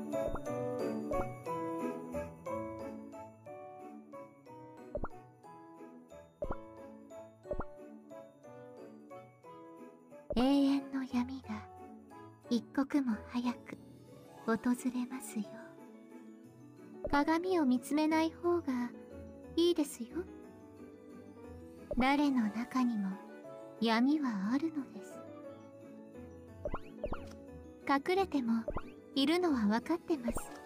永遠の闇が一刻も早く訪れますよ。鏡を見つめない方がいいですよ。誰の中にも闇はあるのです。隠れてもいるのは分かってます。